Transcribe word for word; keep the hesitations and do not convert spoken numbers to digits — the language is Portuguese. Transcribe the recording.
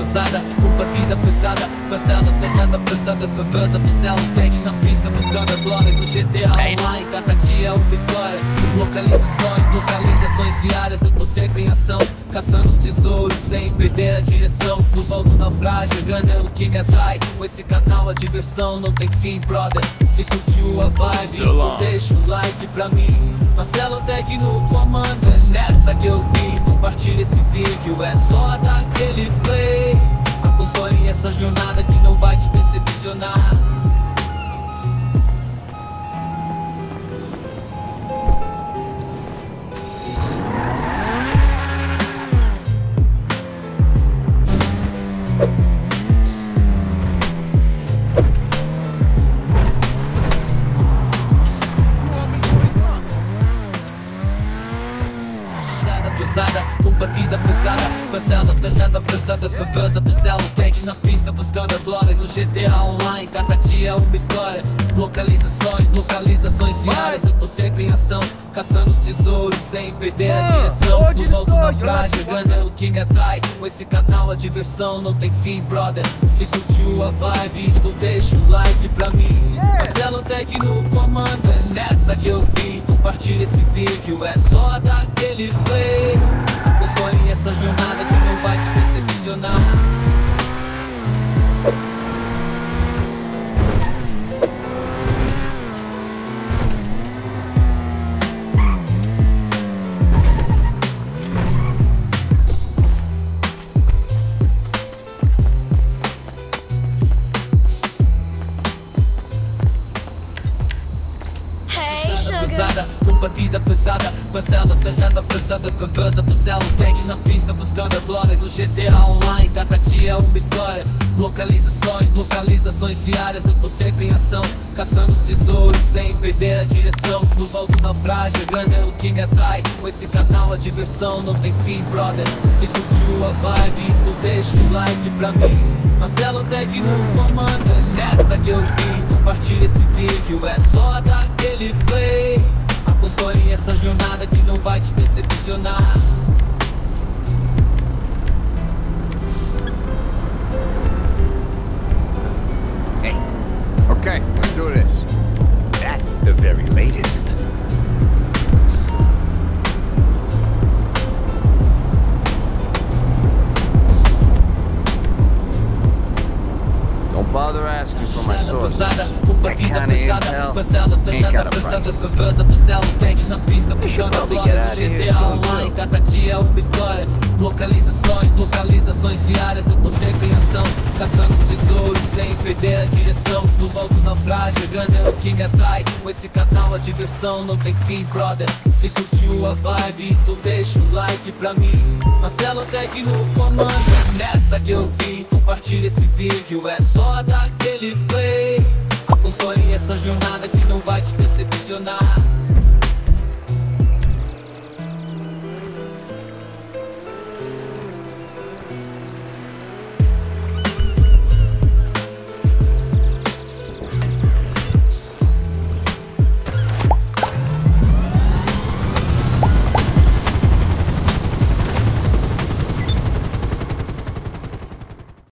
cruzada, com batida pesada, parcela pesada, pesada, cabeça, parcela, pede na pista, buscando a glória do G T A Online. Cada dia é uma história, localizações, localizações diárias. Eu tô sempre em ação, caçando os tesouros sem perder a direção. No voo do naufrágio, grana é o que me atrai. Com esse canal a diversão não tem fim, brother. Se curtiu a vibe, então deixa o like pra mim. Marcelo Tech no comando, é nessa que eu vim. Compartilha esse vídeo, é só dar aquele play. Acompanhe essa jornada que não vai te decepcionar. Com batida pesada, parcela pesada, pesada, cabeça, parcela, pede na pista, buscando a glória no G T A Online. Cada dia é uma história, localizações, localizações diárias. Eu tô sempre em ação, caçando os tesouros sem perder a direção. No voo do naufrágio, grana é o que me atrai. Com esse canal a diversão não tem fim, brother. Se curtiu a vibe, então deixa o like pra mim. Marcelo Tech no comando, é nessa que eu vim. Compartilha esse vídeo, é só dar aquele play. Acompanhe essa jornada que não vai te decepcionar. Com batida pesada, parcela pesada, pesada, cabeça, parcela, pede na pista, buscando a glória do G T A Online. Cada dia é uma história, localizações, localizações diárias. Eu tô sempre em ação, caçando os tesouros sem perder a direção. No voo do naufrágio, a grana é o que me atrai. Com esse canal a diversão não tem fim, brother. Se curtiu a vibe, então deixa o like pra mim. Marcelo Tech no comando, é nessa que eu vim. Compartilha esse vídeo, é só dar aquele play. Acompanhe essa jornada que não vai te decepcionar. Hey, okay, let's do this. That's the very latest. Don't bother asking for my sources. That kind of intel ain't got a price. Na pista, puxando a glória do G T A Online. Cada dia é uma história, localizações, localizações diárias. Eu tô sempre em ação, caçando os tesouros sem perder a direção. No voo do naufrágio, grana é o que me atrai. Com esse canal a diversão não tem fim, brother. Se curtiu a vibe, então deixa o like pra mim. Marcelo Tech no comando, é nessa que eu vim. Compartilha esse vídeo, é só dar aquele play. Acompanhe essa jornada que não vai te decepcionar.